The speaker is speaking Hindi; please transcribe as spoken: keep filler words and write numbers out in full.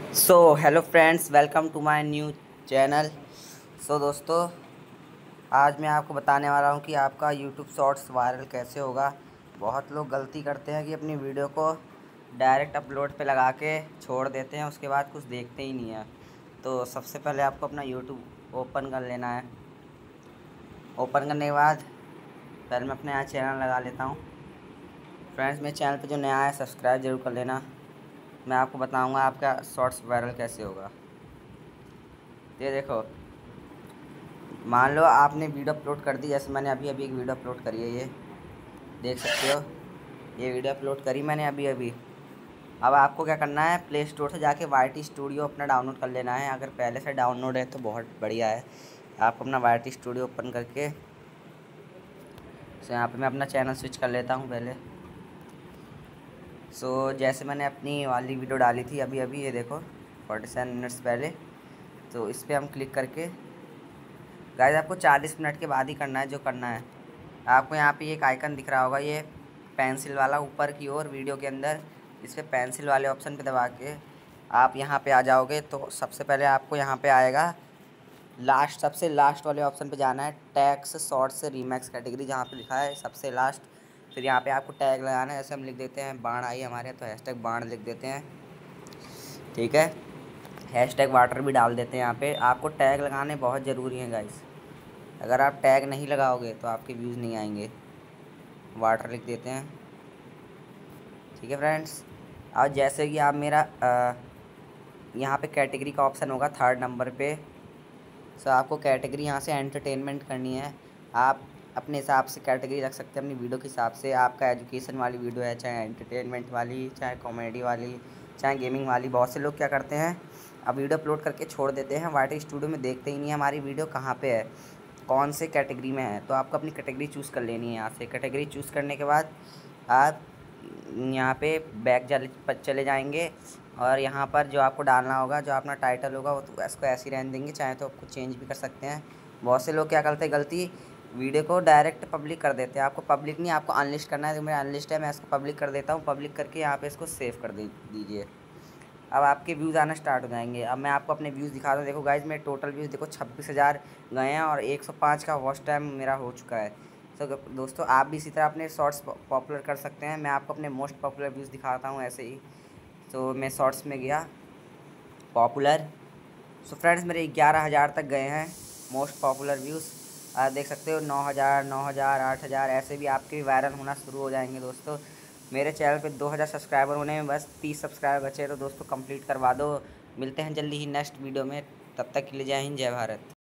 So hello friends, welcome to my new channel. So दोस्तों, आज मैं आपको बताने वाला हूं कि आपका यूट्यूब शॉर्ट्स वायरल कैसे होगा। बहुत लोग गलती करते हैं कि अपनी वीडियो को डायरेक्ट अपलोड पे लगा के छोड़ देते हैं, उसके बाद कुछ देखते ही नहीं हैं। तो सबसे पहले आपको अपना यूट्यूब ओपन कर लेना है। ओपन करने के बाद पहले मैं अपने यहाँ चैनल लगा लेता हूँ। फ्रेंड्स, मेरे चैनल पर जो नया है सब्सक्राइब ज़रूर कर लेना। मैं आपको बताऊँगा आपका शॉर्ट्स वायरल कैसे होगा। ये देखो, मान लो आपने वीडियो अपलोड कर दी, जैसे मैंने अभी अभी एक वीडियो अपलोड करी है, ये देख सकते हो। ये वीडियो अपलोड करी मैंने अभी अभी। अब आपको क्या करना है, प्ले स्टोर से जाके वाई टी स्टूडियो अपना डाउनलोड कर लेना है। अगर पहले से डाउनलोड है तो बहुत बढ़िया है। आप अपना वाई टी स्टूडियो ओपन करके सो यहाँ पे मैं अपना चैनल स्विच कर लेता हूँ पहले। सो जैसे मैंने अपनी वाली वीडियो डाली थी अभी अभी, ये देखो फोर्टी सेवन मिनट्स पहले, तो इस पर हम क्लिक करके गाइस आपको चालीस मिनट के बाद ही करना है जो करना है। आपको यहाँ पे एक आइकन दिख रहा होगा, ये पेंसिल वाला ऊपर की ओर वीडियो के अंदर, इस पर पेंसिल वाले ऑप्शन पे दबा के आप यहाँ पे आ जाओगे। तो सबसे पहले आपको यहाँ पे आएगा लास्ट, सबसे लास्ट वाले ऑप्शन पे जाना है, टैग्स शॉर्ट्स रीमैक्स कैटेगरी, जहाँ पे लिखा है सबसे लास्ट। फिर यहाँ पे आपको टैग लगाना है। जैसे हम लिख देते हैं बाण आई हमारे, तो हैशटैग बाण लिख देते हैं, ठीक है। हैशटैग वाटर भी डाल देते हैं। यहाँ पे आपको टैग लगाने बहुत ज़रूरी हैं गाइस। अगर आप टैग नहीं लगाओगे तो आपके व्यूज़ नहीं आएंगे। वाटर लिख देते हैं, ठीक है फ्रेंड्स। और जैसे कि आप मेरा यहाँ पे कैटेगरी का ऑप्शन होगा थर्ड नंबर पे। सो आपको कैटेगरी यहाँ से एंटरटेनमेंट करनी है। आप अपने हिसाब से कैटेगरी रख सकते हैं अपनी वीडियो के हिसाब से। आपका एजुकेशन वाली वीडियो है, चाहे एंटरटेनमेंट वाली, चाहे कॉमेडी वाली, चाहे गेमिंग वाली। बहुत से लोग क्या करते हैं, अब वीडियो अपलोड करके छोड़ देते हैं, वाई टी स्टूडियो में देखते ही नहीं है हमारी वीडियो कहाँ पे है, कौन से कैटेगरी में है। तो आपको अपनी कैटेगरी चूज़ कर लेनी है। यहाँ से कैटेगरी चूज़ करने के बाद आप यहाँ पे बैक चले चले जाएंगे और यहाँ पर जो आपको डालना होगा, जो अपना टाइटल होगा, वो तो इसको ऐसे ही रहने देंगे, चाहे तो आपको चेंज भी कर सकते हैं। बहुत से लोग क्या करते हैं गलती, वीडियो को डायरेक्ट पब्लिक कर देते हैं। आपको पब्लिक नहीं, आपको अनलिस्ट करना है। तो मेरा अनलिस्ट है, मैं इसको पब्लिक कर देता हूँ। पब्लिक करके यहाँ पे इसको सेव कर दे दीजिए। अब आपके व्यूज़ आना स्टार्ट हो जाएंगे। अब मैं आपको अपने व्यूज़ दिखा दूँ। देखो गाइज, मेरे टोटल व्यूज़ देखो छब्बीस हज़ार गए हैं और एक सौ पाँच का वॉच टाइम मेरा हो चुका है। तो दोस्तों, आप भी इसी तरह अपने शॉर्ट्स पॉपुलर कर सकते हैं। मैं आपको अपने मोस्ट पॉपुलर व्यूज़ दिखाता हूँ ऐसे ही। तो मैं शॉर्ट्स में गया, पॉपुलर। सो फ्रेंड्स, मेरे ग्यारह हज़ार तक गए हैं मोस्ट पॉपुलर व्यूज़। आप देख सकते हो नौ हज़ार, नौ हज़ार, आठ हज़ार, ऐसे भी आपके भी वायरल होना शुरू हो जाएंगे दोस्तों। मेरे चैनल पे दो हज़ार सब्सक्राइबर होने में बस तीस सब्सक्राइबर बचे हैं, तो दोस्तों कंप्लीट करवा दो। मिलते हैं जल्दी ही नेक्स्ट वीडियो में, तब तक के लिए जय हिंद, जय भारत।